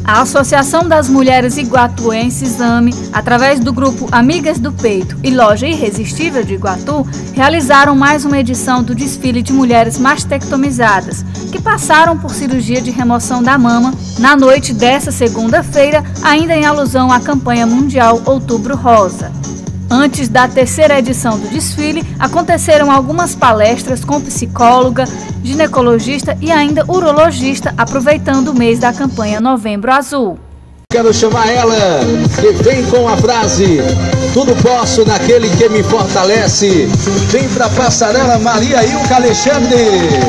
A Associação das Mulheres Iguatuenses, AME, através do grupo Amigas do Peito e Loja Irresistível de Iguatu, realizaram mais uma edição do desfile de mulheres mastectomizadas, que passaram por cirurgia de remoção da mama na noite dessa segunda-feira, ainda em alusão à campanha mundial Outubro Rosa. Antes da terceira edição do desfile, aconteceram algumas palestras com psicóloga, ginecologista e ainda urologista, aproveitando o mês da campanha Novembro Azul. Quero chamar ela, que vem com a frase: tudo posso naquele que me fortalece. Vem pra passarela, Maria Ilka Alexandre.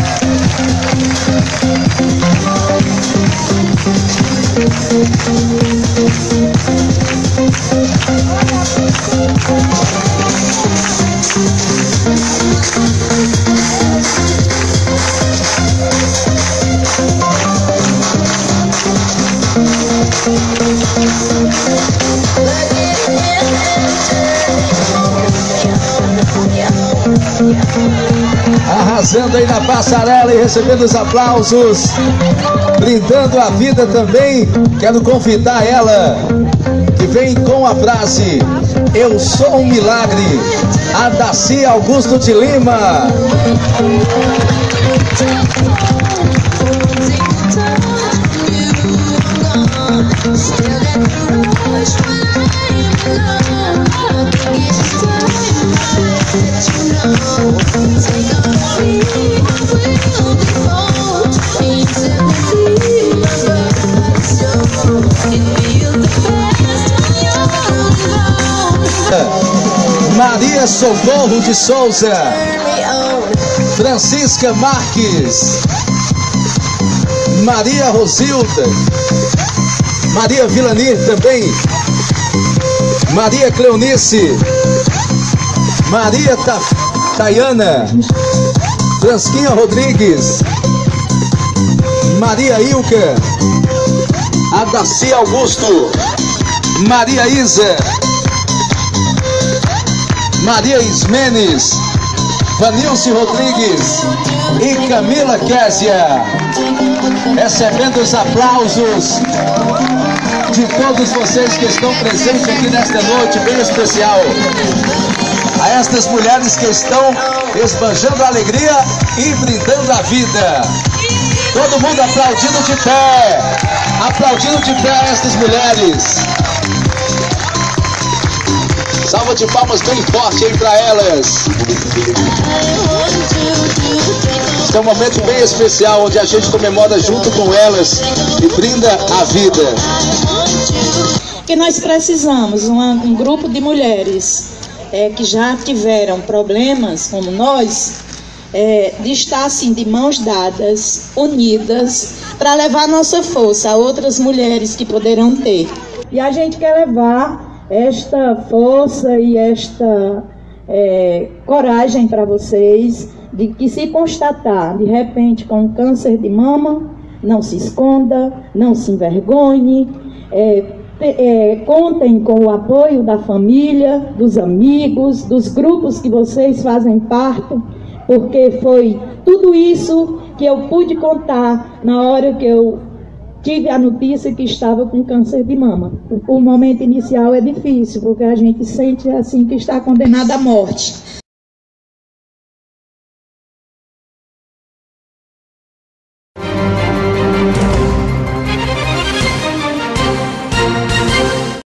Arrasando aí na passarela e recebendo os aplausos, brindando a vida também. Quero convidar ela, que vem com a frase: eu sou um milagre, a Daci Augusto de Lima. Maria Socorro de Souza, Francisca Marques, Maria Rosilda, Maria Vilani também, Maria Cleonice, Maria Tayana, Fransquinha Rodrigues, Maria Ilka, Adaci Augusto, Maria Isa, Maria Ismenes, Vanilce Rodrigues e Camila Késia, recebendo os aplausos de todos vocês que estão presentes aqui nesta noite bem especial. A estas mulheres que estão esbanjando a alegria e brindando a vida. Todo mundo aplaudindo de pé a estas mulheres. Salva de palmas bem forte aí para elas. Este é um momento bem especial, onde a gente comemora junto com elas e brinda a vida. Que nós precisamos, um grupo de mulheres que já tiveram problemas como nós, de estar assim de mãos dadas, unidas, para levar nossa força a outras mulheres que poderão ter. E a gente quer levar esta força e esta coragem para vocês, de que se constatar de repente com câncer de mama, não se esconda, não se envergonhe, contem com o apoio da família, dos amigos, dos grupos que vocês fazem parte, porque foi tudo isso que eu pude contar na hora que eu tive a notícia que estava com câncer de mama. O momento inicial é difícil, porque a gente sente assim que está condenado à morte.